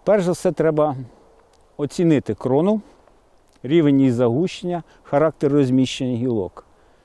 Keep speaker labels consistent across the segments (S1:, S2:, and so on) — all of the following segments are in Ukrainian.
S1: Перш за все, треба оцінити крону, рівень її загущення, характер розміщення гілок.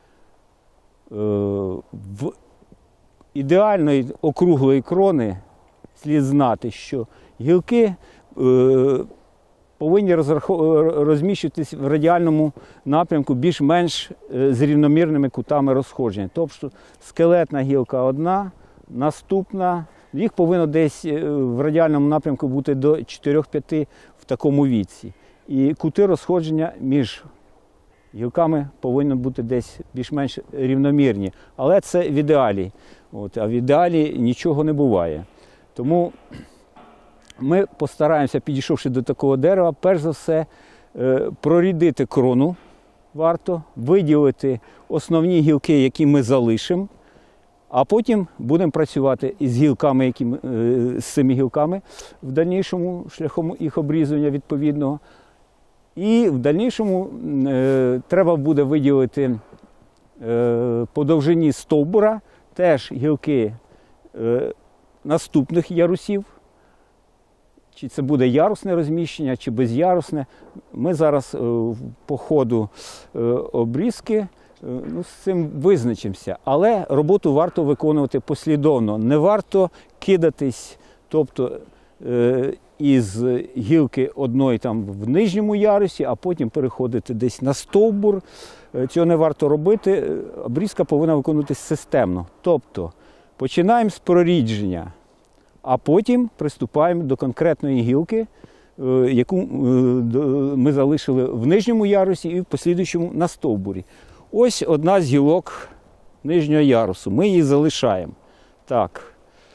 S1: В ідеальної округлої крони слід знати, що гілки повинні розміщуватися в радіальному напрямку більш-менш з рівномірними кутами розходження. Тобто скелетна гілка одна, наступна, їх повинно десь в радіальному напрямку бути до 4-5 в такому віці. І кути розходження між гілками повинні бути десь більш-менш рівномірні. Але це в ідеалі. А в ідеалі нічого не буває. Тому ми постараємося, підійшовши до такого дерева, перш за все прорідити крону варто, виділити основні гілки, які ми залишимо, а потім будемо працювати із гілками, з цими гілками, в дальнішому шляхом їх обрізання відповідного. І в дальнішому треба буде виділити по довжині стовбура теж гілки наступних ярусів. Чи це буде ярусне розміщення, чи безярусне. Ми зараз по ходу обрізки з цим визначимося. Але роботу варто виконувати послідовно. Не варто кидатись, тобто із гілки одної там в нижньому ярусі, а потім переходити десь на стовбур. Цього не варто робити. Обрізка повинна виконуватися системно. Тобто починаємо з прорідження, а потім приступаємо до конкретної гілки, яку ми залишили в нижньому ярусі і в послідуючому на стовбурі. Ось одна з гілок нижнього ярусу. Ми її залишаємо. Так.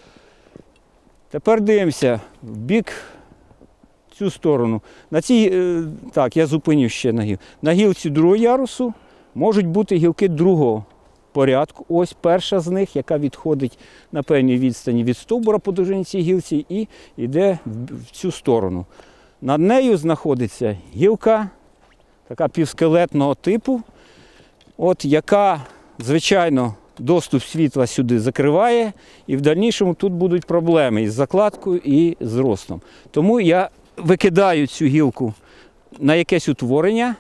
S1: Тепер дивимося в бік, цю сторону. Так, я зупинив ще на гілці. На гілці другого ярусу можуть бути гілки другого порядку. Ось перша з них, яка відходить на певній відстані від стовбура по довжині цій гілці і йде в цю сторону. Над нею знаходиться гілка, така півскелетного типу, яка, звичайно, доступ світла сюди закриває, і в дальнішому тут будуть проблеми із закладкою і з ростом. Тому я викидаю цю гілку на якесь утворення,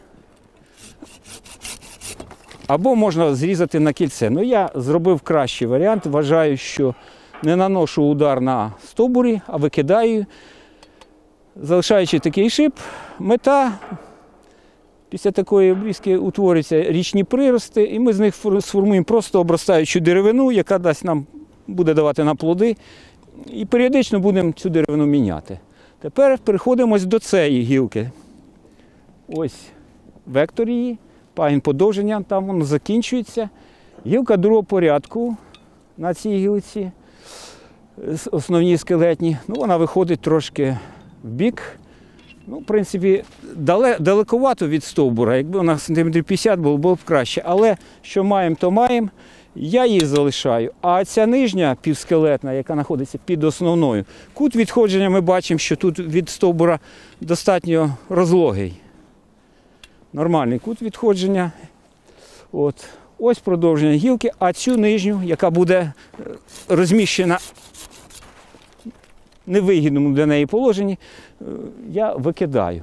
S1: або можна зрізати на кільце. Я зробив кращий варіант, вважаю, що не наношу удар на стовбурі, а викидаю, залишаючи такий шип. Мета після такої обрізки утворюються річні прирости, і ми з них сформуємо просто обростаючу деревину, яка буде давати нам плоди, і періодично будемо цю деревину міняти. Тепер переходимо до цієї гілки. Ось вектор її, пагін подовження, там воно закінчується. Гілка другого порядку на цій гілці, основній скелетній, вона виходить трошки в бік. В принципі, далековато від стовбура. Якби вона сантиметрів 50 було б краще. Але що маємо, то маємо. Я її залишаю. А ця нижня півскелетна, яка знаходиться під основною, кут відходження ми бачимо, що тут від стовбура достатньо розлогий. Нормальний кут відходження. Ось продовження гілки, а цю нижню, яка буде розміщена в невигідному для неї положенні, я викидаю.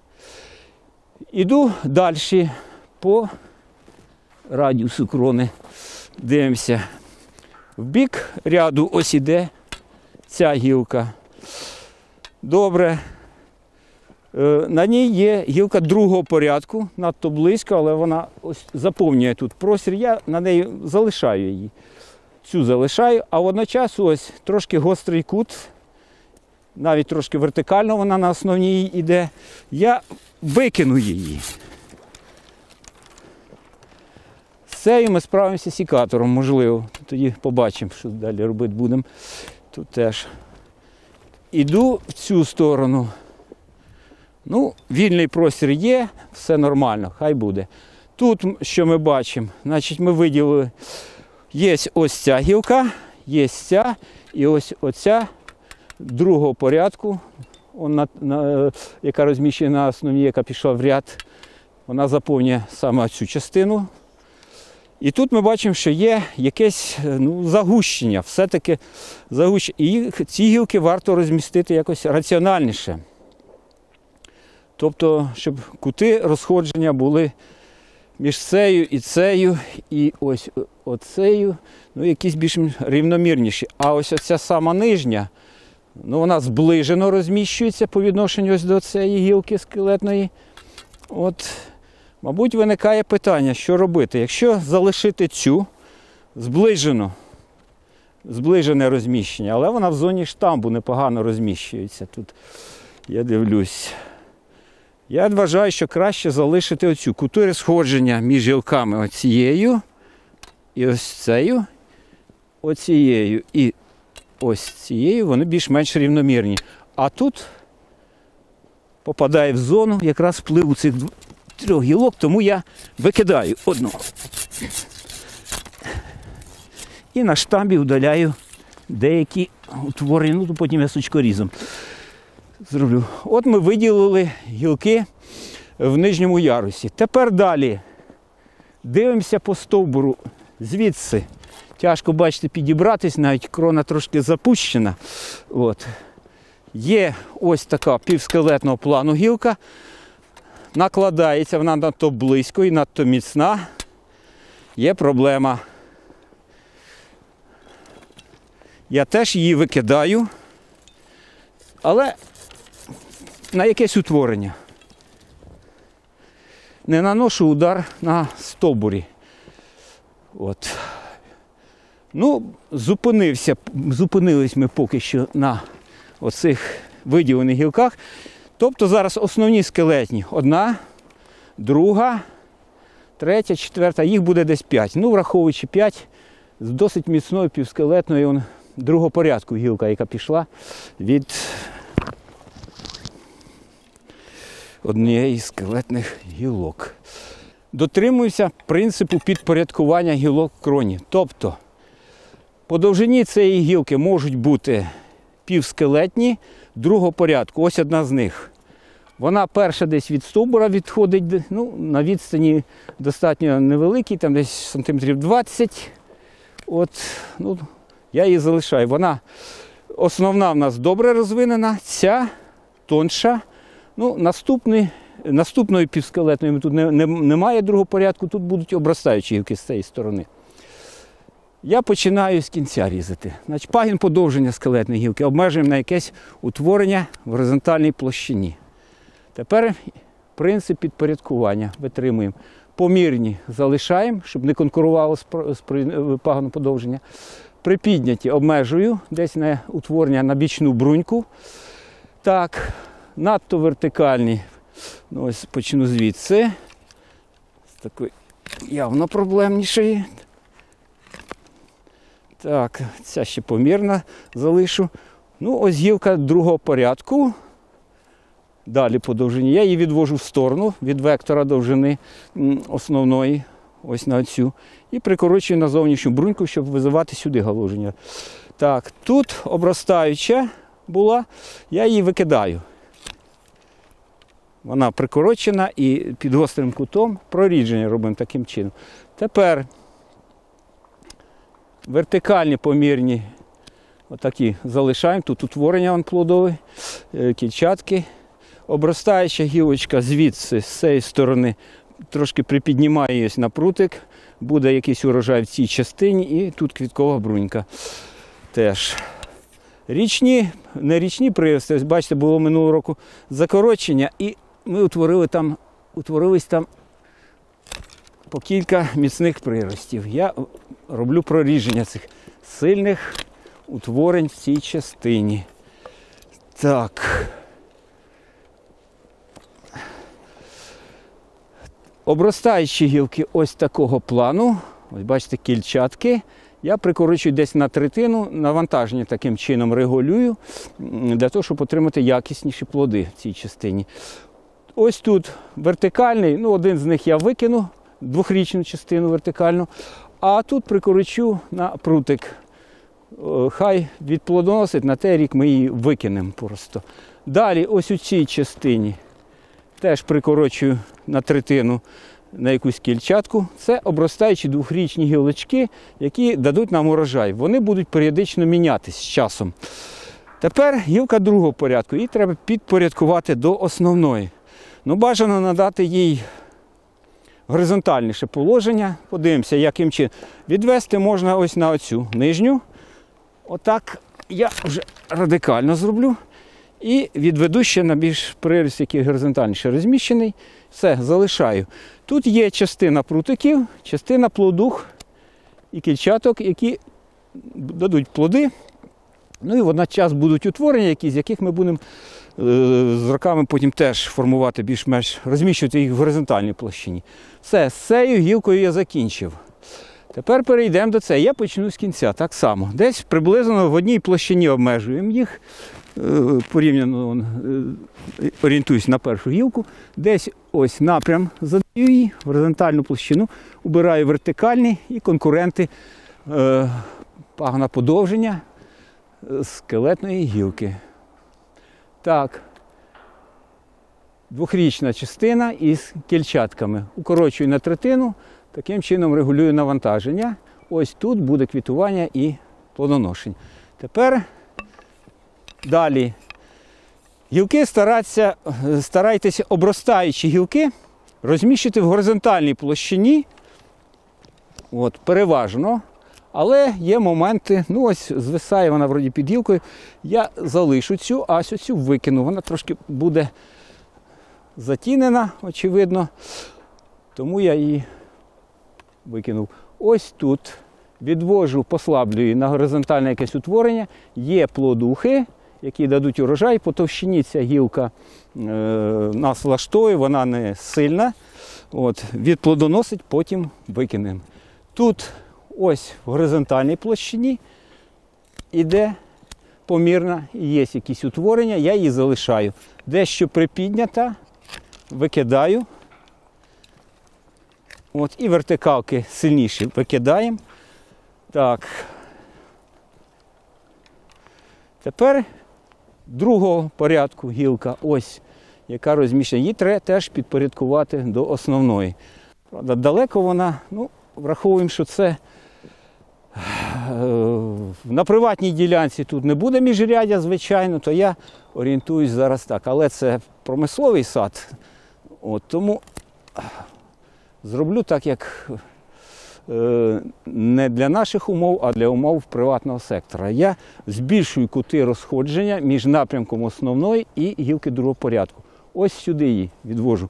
S1: Іду далі по радіусу крони. Дивимося. В бік ряду ось іде ця гілка. Добре. На ній є гілка другого порядку, надто близько, але вона ось заповнює тут простір. Я на неї залишаю її. Цю залишаю, а водночас ось трошки гострий кут, навіть трошки вертикально вона на основній йде. Я викину її. З цією ми справимося сікатором, можливо. Тоді побачимо, що далі робити будемо. Тут теж. Іду в цю сторону. Вільний простір є, все нормально, хай буде. Тут, що ми бачимо, значить ми виділили, є ось ця гілка, є ця і ось оця другого порядку, яка розміщена на основній, яка пішла в ряд, вона заповнює саме цю частину. І тут ми бачимо, що є якесь загущення, все-таки загущення. І ці гілки варто розмістити якось раціональніше. Тобто, щоб кути розходження були між цею і ось оцею, якісь більш рівномірніші. А ось ця сама нижня, вона зближено розміщується по відношенню ось до цієї гілки скелетної. От, мабуть, виникає питання, що робити. Якщо залишити цю зближене розміщення, але вона в зоні штамбу непогано розміщується. Тут я дивлюсь. Я вважаю, що краще залишити оцю кути розходження між гілками оцією і ось цією, оцією і ось цією, вони більш-менш рівномірні. А тут попадає в зону якраз впливу цих трьох гілок, тому я викидаю одну. І на штамбі удаляю деякі утворення, то потім я сучкорізом зроблю. От ми виділили гілки в нижньому ярусі. Тепер далі дивимося по стовбуру. Звідси тяжко, бачите, підібратись, навіть крона трошки запущена. От. Є ось така півскелетного плану гілка. Накладається, вона надто близько і надто міцна. Є проблема. Я теж її викидаю, але на якесь утворення. Не наношу удар на стовбурі. От. Зупинились ми поки що на оцих виділених гілках. Тобто зараз основні скелетні. Одна, друга, третя, четверта, їх буде десь 5. Враховуючи 5, з досить міцною півскелетною другого порядку гілка, яка пішла від однієї з скелетних гілок. Дотримуюся принципу підпорядкування гілок в кроні. Тобто, по довжині цієї гілки можуть бути півскелетні другого порядку. Ось одна з них. Вона перша десь від стовбура відходить, на відстані достатньо невеликій, там десь сантиметрів 20. От, я її залишаю. Вона основна в нас добре розвинена, ця тонша. Наступної півскелетної тут немає другого порядку, тут будуть обростаючі гілки з цієї сторони. Я починаю з кінця різати. Значить, пагін подовження скелетної гілки обмежуємо на якесь утворення в горизонтальній площині. Тепер принцип підпорядкування витримуємо. Помірні залишаємо, щоб не конкурувало з пагоном подовження. При піднятті обмежую десь на утворення на бічну бруньку. Так, надто вертикальні. Ось почну звідси. З такої явно проблемнішої. Так, ця ще помірна залишу. Ось гілка другого порядку. Далі по довжині. Я її відвожу в сторону від вектора довжини основної, ось на цю. І прикорочую на зовнішню бруньку, щоб визивати сюди галуження. Так, тут обростаюча була, я її викидаю. Вона прикорочена і під гострим кутом прорідження робимо таким чином. Тепер вертикальні помірні отакі залишаємо. Тут утворення плодове, кільчатки. Обростаюча гілочка звідси, з цієї сторони, трошки припіднімаю її на прутик. Буде якийсь урожай в цій частині і тут квіткова брунька теж. Не річні прирости, ось бачите, було минулого року закорочення і ми утворились там по кілька міцних приростів. Я роблю прорідження цих сильних утворень в цій частині. Так. Обростаючі гілки ось такого плану, ось бачите, кільчатки, я прикорочую десь на третину, навантаження таким чином регулюю, для того, щоб отримати якісніші плоди в цій частині. Ось тут вертикальний, один з них я викину, двохрічну частину вертикальну, а тут прикорочу на прутик. Хай відплодоносить, на той рік ми її викинемо просто. Далі ось у цій частині теж прикорочую на третину на якусь кільчатку. Це обростаючі двохрічні гілочки, які дадуть нам урожай. Вони будуть періодично мінятись з часом. Тепер гілка другого порядку. Її треба підпорядкувати до основної. Ну, бажано надати їй горизонтальніше положення. Подивимося, яким чином. Відвести можна ось на оцю нижню. Отак я вже радикально зроблю. І відведу ще на більш приріст, який горизонтальніше розміщений. Все, залишаю. Тут є частина прутиків, частина плодух і кільчаток, які дадуть плоди. Ну і водночас будуть утворення якісь, з яких ми будемо з роками потім теж формувати більш-менш, розміщувати їх в горизонтальній площині. Все, з цією гілкою я закінчив. Тепер перейдемо до цього. Я почну з кінця так само. Десь приблизно в одній площині обмежуємо їх. Порівняно орієнтуюсь на першу гілку. Десь ось напрям задаю її, горизонтальну площину, убираю вертикальні і конкуренти пагона подовження скелетної гілки. Так, двохрічна частина із кільчатками. Укорочую на третину, таким чином регулюю навантаження. Ось тут буде квітування і плодоношення. Тепер далі. Гілки старайтеся обростаючі гілки розміщити в горизонтальній площині. От, переважно. Але є моменти, ну ось звисає вона вроді під гілкою, я залишу цю, а цю викину. Вона трошки буде затінена, очевидно, тому я її викинув. Ось тут відвожу, послаблюю на горизонтальне якесь утворення, є плодухи, які дадуть урожай, по товщині ця гілка нас влаштує, вона не сильна. От, відплодоносить, потім викинемо. Тут ось в горизонтальній площині іде помірна, є якісь утворення, я її залишаю. Дещо припіднята, викидаю. От, і вертикалки сильніші викидаємо. Так. Тепер другого порядку гілка, ось, яка розміщена. Її треба теж підпорядкувати до основної. Правда, далеко вона, ну, враховуємо, що це на приватній ділянці тут не буде міжряддя, звичайно, то я орієнтуюсь зараз так. Але це промисловий сад, от, тому зроблю так, як не для наших умов, а для умов приватного сектора. Я збільшую кути розходження між напрямком основної і гілки другого порядку. Ось сюди її відвожу.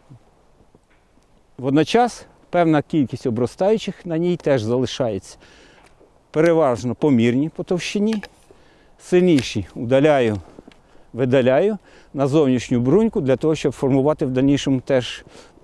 S1: Водночас певна кількість обростаючих на ній теж залишається. Переважно помірні по товщині, сильніші удаляю, видаляю на зовнішню бруньку, для того, щоб формувати в дальнішому теж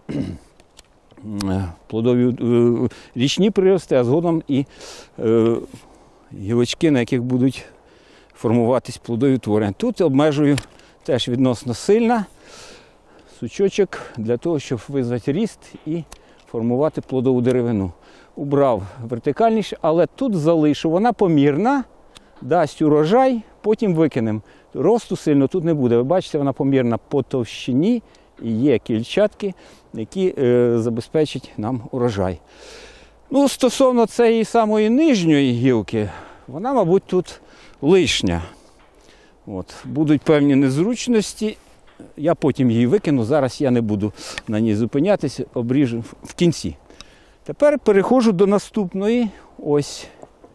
S1: плодові річні прирости, а згодом і гілочки, на яких будуть формуватись плодові утворення. Тут обмежую теж відносно сильно сучочок для того, щоб визвати ріст і формувати плодову деревину. Убрав вертикальніше, але тут залишу. Вона помірна, дасть урожай, потім викинемо. Росту сильно тут не буде. Ви бачите, вона помірна по товщині і є кільчатки, які забезпечать нам урожай. Ну, стосовно цієї самої нижньої гілки, вона, мабуть, тут лишня. От, будуть певні незручності. Я потім її викину, зараз я не буду на ній зупинятися, обріжу в кінці. Тепер переходжу до наступної, ось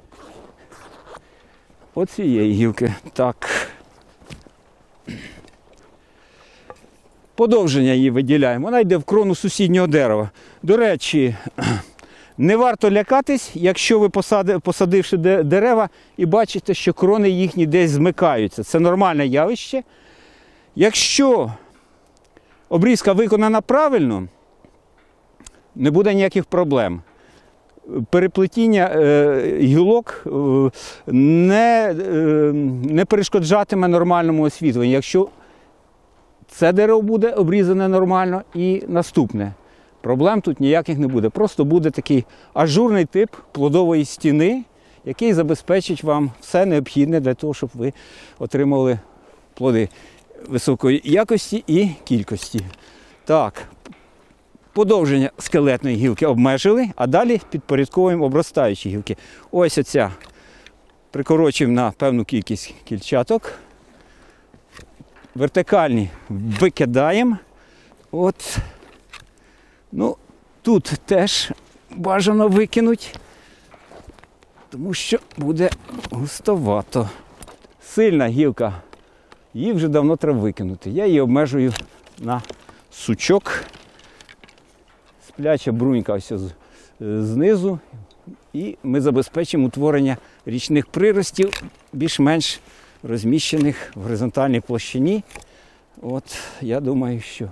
S1: цієї гілки. Так. Подовження її виділяємо. Вона йде в крону сусіднього дерева. До речі, не варто лякатись, якщо ви посадивши дерева і бачите, що крони їхні десь змикаються. Це нормальне явище. Якщо обрізка виконана правильно, не буде ніяких проблем. Переплетіння гілок не перешкоджатиме нормальному освітленню. Якщо це дерево буде обрізане нормально і наступне, проблем тут ніяких не буде. Просто буде такий ажурний тип плодової стіни, який забезпечить вам все необхідне для того, щоб ви отримали плоди високої якості і кількості. Так, подовження скелетної гілки обмежили, а далі підпорядковуємо обростаючі гілки. Ось оця прикорочуємо на певну кількість кільчаток. Вертикальні викидаємо. От. Ну, тут теж бажано викинути, тому що буде густовато. Сильна гілка, її вже давно треба викинути. Я її обмежую на сучок. Спляча брунька ось знизу. І ми забезпечимо утворення річних приростів, більш-менш розміщених в горизонтальній площині. От, я думаю, що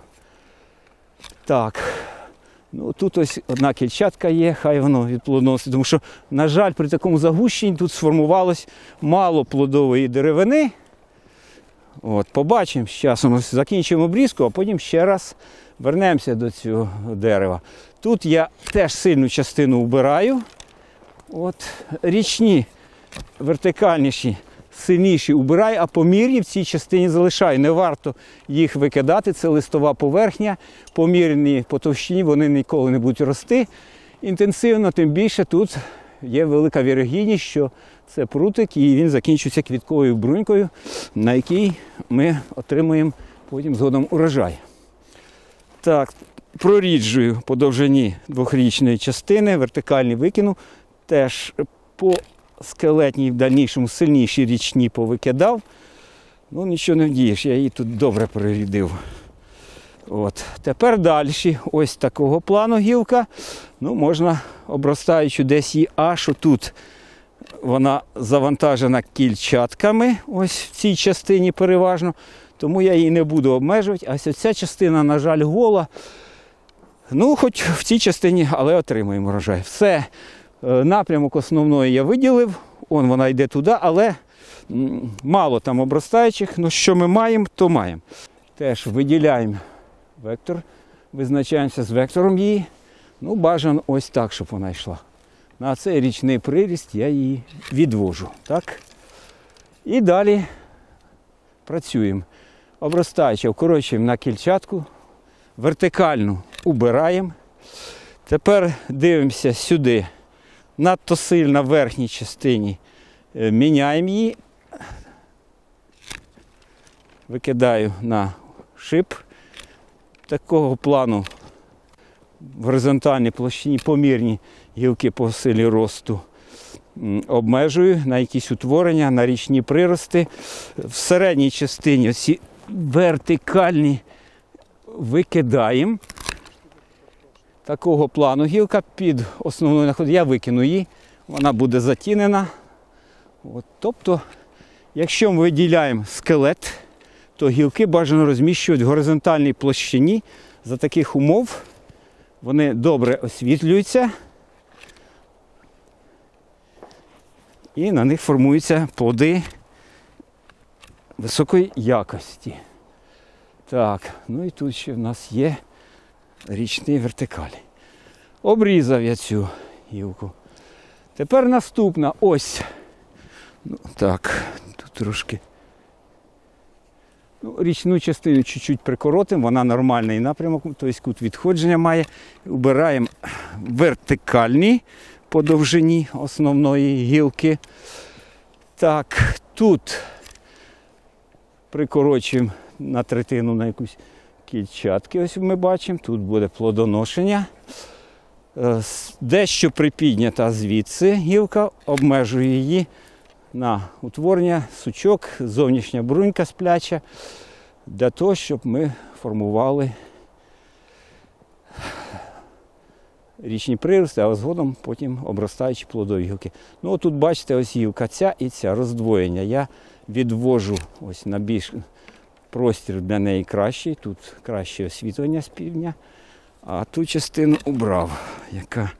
S1: так. Ну, тут ось одна кільчатка є, хай воно відплодоносить, тому що, на жаль, при такому загущенні тут сформувалось мало плодової деревини. От, побачимо, з часом закінчимо обрізку, а потім ще раз вернемося до цього дерева. Тут я теж сильну частину вбираю. От, річні, вертикальніші, сильніші убираю, а помірні в цій частині залишаю. Не варто їх викидати, це листова поверхня. Помірні по товщині вони ніколи не будуть рости інтенсивно, тим більше тут є велика вірогідність, що це прутик і він закінчується квітковою брунькою, на якій ми отримуємо потім згодом урожай. Так, проріджую по довжині двохрічної частини, вертикальні викину, теж по скелетній в дальнішому сильніші річні повикидав. Ну, нічого не вдієш, я її тут добре прорідив. От. Тепер далі, ось такого плану гілка. Ну, можна, обростаючи десь її аж отут. Вона завантажена кільчатками, ось в цій частині переважно. Тому я її не буду обмежувати. А ось ця частина, на жаль, гола. Ну, хоч в цій частині, але отримуємо врожай. Все. Напрямок основної я виділив, вона йде туди, але мало там обростаючих, ну що ми маємо, то маємо. Теж виділяємо вектор, визначаємося з вектором її, ну бажано ось так, щоб вона йшла. На цей річний приріст я її відвожу. Так? І далі працюємо. Обростаючи вкорочуємо на кільчатку, вертикальну убираємо. Тепер дивимося сюди. Надто сильно в верхній частині міняємо її. Викидаю на шип. Такого плану в горизонтальній площині помірні гілки по силі росту обмежую на якісь утворення, на річні прирости. В середній частині ці вертикальні викидаємо. Такого плану гілка під основною находою. Я викину її, вона буде затінена. От, тобто, якщо ми виділяємо скелет, то гілки бажано розміщувати в горизонтальній площині. За таких умов вони добре освітлюються і на них формуються плоди високої якості. Так, ну і тут ще в нас є річний вертикаль. Обрізав я цю гілку. Тепер наступна ось. Ну, так, тут трошки. Ну, річну частину чуть-чуть прикоротимо, вона нормальний напрямок, тобто кут відходження має. Убираємо вертикальні по довжині основної гілки. Так, тут прикорочуємо на третину на якусь кільчатки, ось ми бачимо, тут буде плодоношення. Дещо припіднята звідси гілка, обмежую її на утворення сучок, зовнішня брунька спляча, для того, щоб ми формували річні прирости, а згодом потім обростаючі плодові гілки. Ну, отут бачите, ось гілка ця і ця, роздвоєння. Я відвожу ось на більш простір для неї кращий, тут краще освітлення з півдня, а ту частину убрав, яка.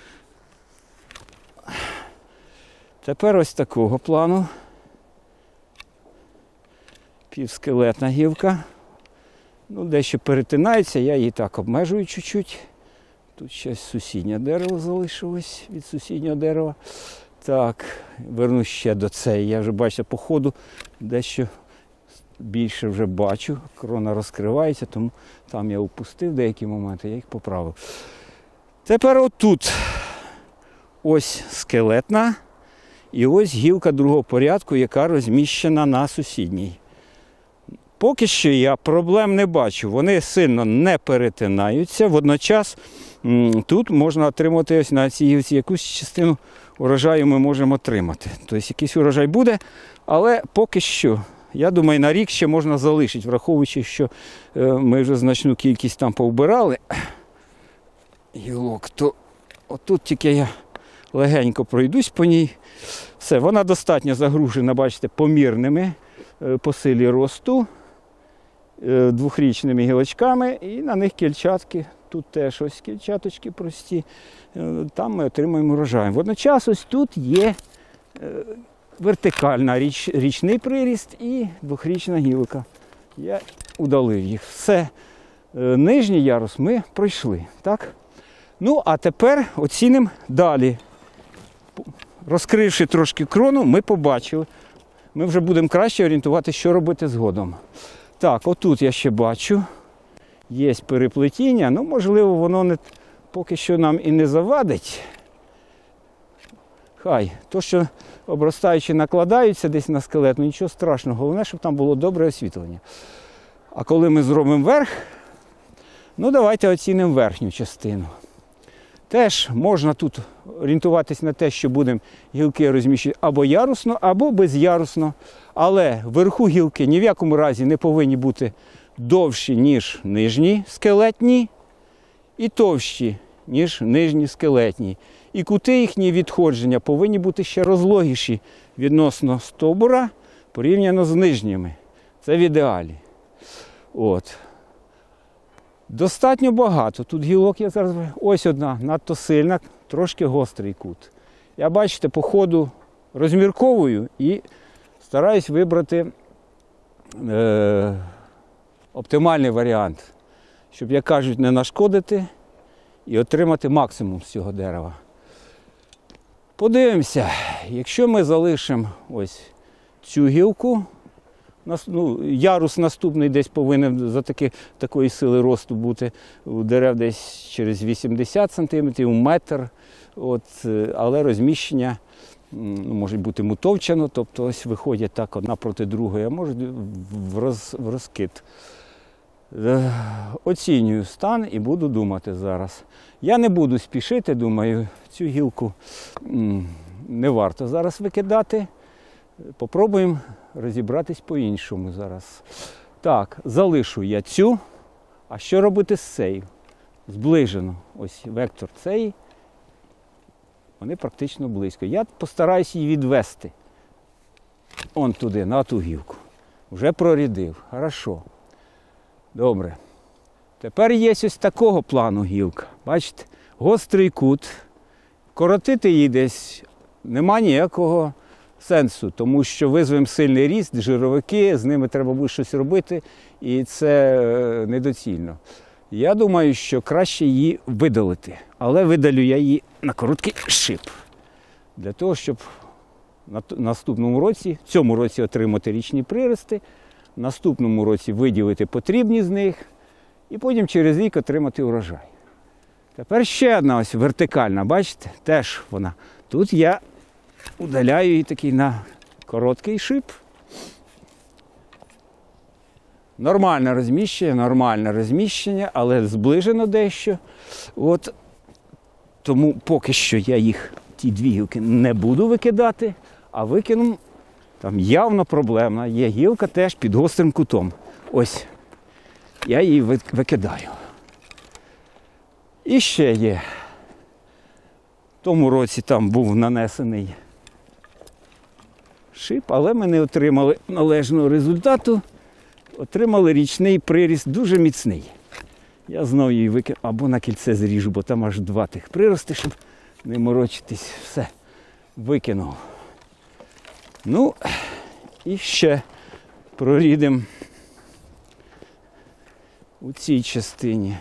S1: Тепер ось такого плану. Півскелетна гілка. Ну, дещо перетинається, я її так обмежую чуть-чуть. Тут ще сусіднє дерево залишилось від сусіднього дерева. Так, вернусь ще до цієї. Я вже бачу по ходу дещо більше вже бачу, крона розкривається, тому там я упустив деякі моменти, я їх поправив. Тепер отут ось скелетна і ось гілка другого порядку, яка розміщена на сусідній. Поки що я проблем не бачу, вони сильно не перетинаються, водночас тут можна отримати ось на цій гілці якусь частину урожаю ми можемо отримати. Тобто якийсь урожай буде, але поки що, я думаю, на рік ще можна залишити, враховуючи, що ми вже значну кількість там повбирали гілок, то отут тільки я легенько пройдусь по ній. Все, вона достатньо загружена, бачите, помірними по силі росту, двохрічними гілочками, і на них кільчатки. Тут теж ось кільчаточки прості, там ми отримуємо урожай. Водночас ось тут є вертикальна річний приріст і двохрічна гілка. Я удалив їх. Все, нижній ярус ми пройшли. Так? Ну, а тепер оцінимо далі. Розкривши трошки крону, ми побачили. Ми вже будемо краще орієнтувати, що робити згодом. Так, отут я ще бачу. Є переплетіння, ну, можливо, воно поки що нам і не завадить. Хай, то, що обростаючі накладаються десь на скелет, ну нічого страшного, головне, щоб там було добре освітлення. А коли ми зробимо верх, ну давайте оцінимо верхню частину. Теж можна тут орієнтуватись на те, що будемо гілки розміщувати або ярусно, або безярусно. Але вверху гілки ні в якому разі не повинні бути довші, ніж нижні скелетні, і товщі, ніж нижні скелетні. І кути їхні відходження повинні бути ще розлогіші відносно стовбура, порівняно з нижніми. Це в ідеалі. От. Достатньо багато. Тут гілок я зараз... Ось одна, надто сильна, трошки гострий кут. Я, бачите, по ходу розмірковую і стараюсь вибрати оптимальний варіант, щоб, як кажуть, не нашкодити і отримати максимум з цього дерева. Подивимося, якщо ми залишимо ось цю гілку, ярус наступний десь повинен за такої сили росту бути у дерев десь через 80 см, метр, але розміщення може бути мутовчано, тобто ось виходять так одна проти другої, а може в розкид. Оцінюю стан і буду думати зараз. Я не буду спішити, думаю, цю гілку не варто зараз викидати. Попробуємо розібратись по-іншому зараз. Так, залишу я цю. А що робити з цією? Зближено. Ось вектор цієї. Вони практично близько. Я постараюсь її відвести. Он туди, на ту гілку. Вже прорядив. Хорошо. Добре. Тепер є ось такого плану гілка. Бачите? Гострий кут. Коротити її десь нема ніякого сенсу, тому що визвемо сильний ріст, жировики, з ними треба буде щось робити, і це недоцільно. Я думаю, що краще її видалити, але видалю я її на короткий шип. Для того, щоб в наступному році, в цьому році отримати річні прирости, в наступному році виділити потрібні з них, і потім через рік отримати урожай. Тепер ще одна ось вертикальна, бачите, теж вона. Тут я удаляю її такий на короткий шип. Нормальне розміщення, але зближено дещо. Тому поки що я їх, ті дві гілки, не буду викидати, а викину, там явно проблемна. Є гілка теж під гострим кутом. Ось, я її викидаю. І ще є. В тому році там був нанесений шип, але ми не отримали належного результату. Отримали річний приріст дуже міцний. Я знову її викину, або на кільце зріжу, бо там аж два тих прирости, щоб не морочитись. Все, викинув. Ну, і ще прорідемо у цій частині.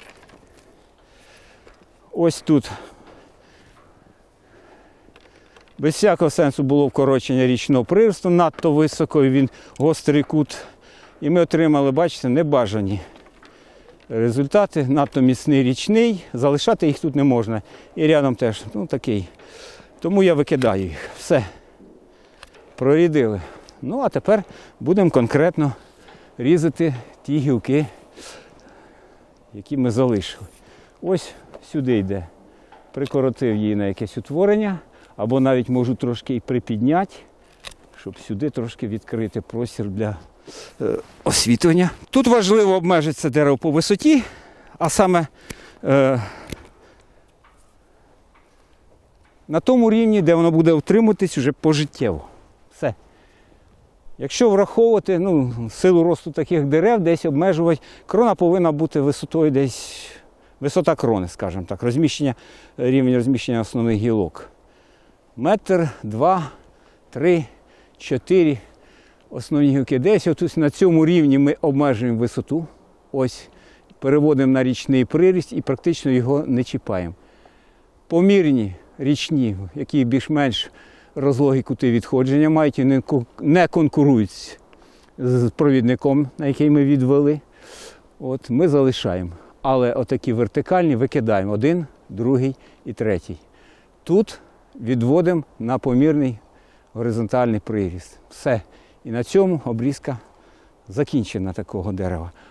S1: Ось тут Без всякого сенсу було вкорочення річного приросту, надто високо, і він гострий кут. І ми отримали, бачите, небажані результати, надто міцний річний, залишати їх тут не можна. І рядом теж, такий. Тому я викидаю їх. Все. Прорідили. Ну, а тепер будемо конкретно різати ті гілки, які ми залишили. Ось сюди йде. Прикоротив її на якесь утворення, або навіть можу трошки і припідняти, щоб сюди трошки відкрити простір для освітлення. Тут важливо обмежитися дерево по висоті, а саме на тому рівні, де воно буде утримуватись вже пожиттєво. Все. Якщо враховувати силу росту таких дерев, десь обмежувати, крона повинна бути висотою десь, висота крони, скажімо так, рівень розміщення основних гілок. 1, 2, 3, 4 основні гілки. Десь отут на цьому рівні ми обмежуємо висоту, ось, переводимо на річний приріст і практично його не чіпаємо. Помірні річні, які більш-менш розлогі кути відходження мають і не конкурують з провідником, на який ми відвели. От, ми залишаємо. Але отакі вертикальні викидаємо. 1, 2 і 3. Тут відводимо на помірний горизонтальний приріст. Все. І на цьому обрізка закінчена такого дерева.